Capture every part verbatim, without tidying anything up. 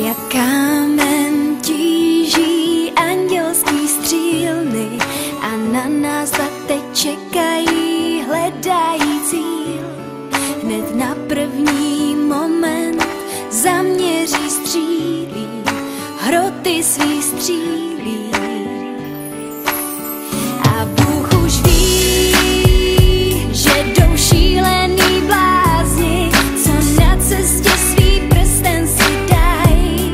Jak kámen tíží andělský střílny a na nás teď čekají, hledají cíl. Hned na první moment zaměří střílí, hroty svý střílí. A Bůh už ví, že jdou šílený blázni, co na cestě svý prsten si dají.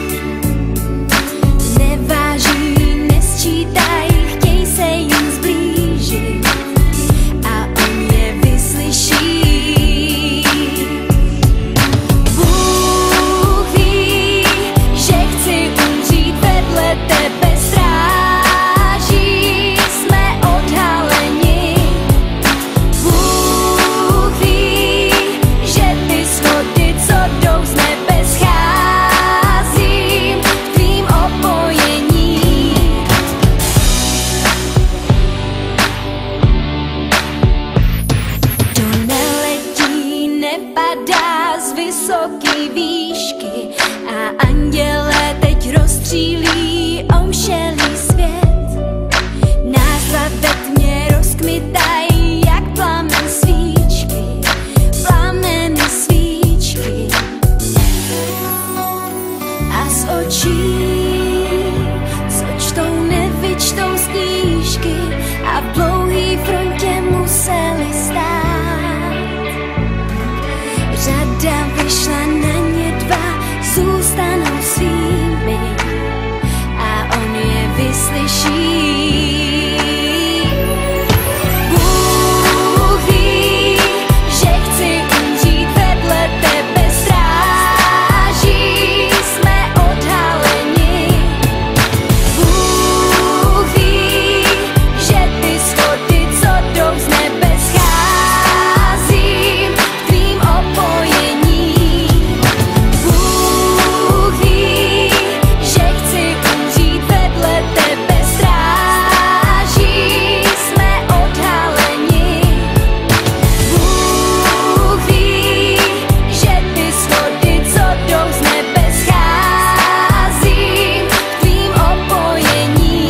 Neváží, nesčítají, chtějí se jim zblížit a on je vyslyší. Bůh ví, že chci umřít vedle tebe, stráží, jsme odhaleni. Bůh ví, že ty schody, co jdou z nebe, scházím v tvým opojení. To neletí, nepadá z vysoký výšky a anděle teď rozstřílí omšelý svět. Názva ve tmě rozkmitají jak plamen svíčky, plameny svíčky. A z očí, co čtou, nevyčtou z knížky a v dlouhý frontě museli stát. Řada vyšla, na ně dva zůstanou svými a on je vyslyší. Bůh ví, že chci umřít vedle tebe, stráží, jsme odhaleni. Bůh ví, že ty schody, co jdou z nebe, scházím v tvým opojení. Bůh ví, že chci umřít vedle tebe, stráží, jsme odhaleni. Bůh ví, že ty schody, co jdou z nebe, scházím v tvým opojení.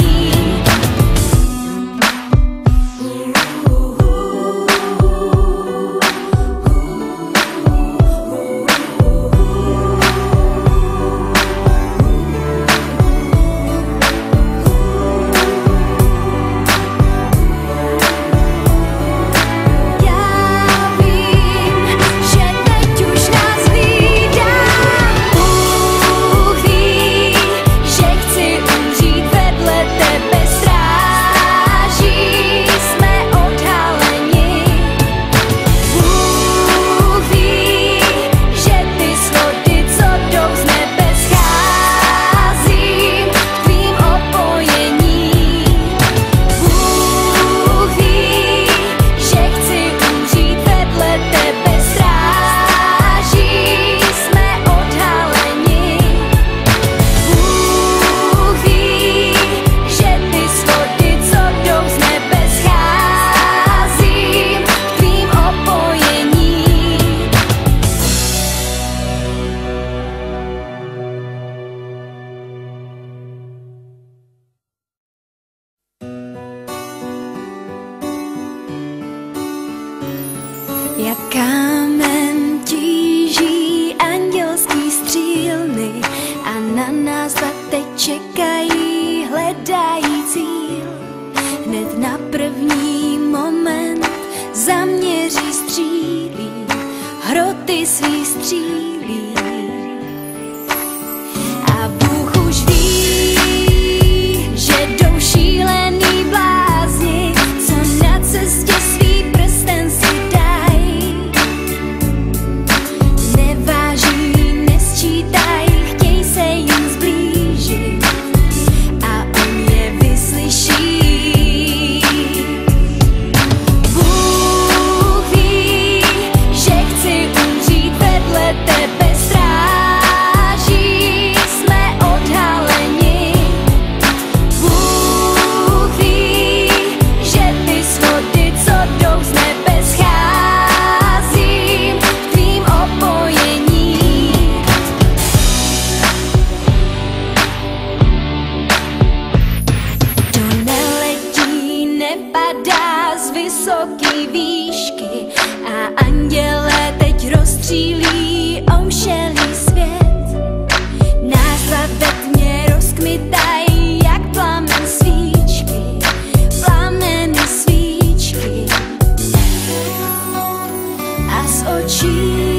Já vím, že teď už nás hlídá. Bůh ví, že chci umřít vedle tebe, stráží, jsme odhaleni. Bůh ví, že ty schody, co jdou z nebe, scházím v tvým opojení. Bůh ví, že chci umřít vedle tebe, stráží, jsme odhaleni. Bůh ví, že ty schody, co jdou z nebe, scházím v tvým opojení. Jak kámen tíží andělský střílny a na nás teď čekají, hledají cíl. Hned na první moment zaměří střílí, hroty svý střílí. A Bůh už ví, že jdou šílený blázni, co na cestě svý prsten si dají. Neváží, nesčítají, chtějí se jim zblížit a on je vyslyší. Bůh ví, že chci umřít vedle tebe, stráží, očí.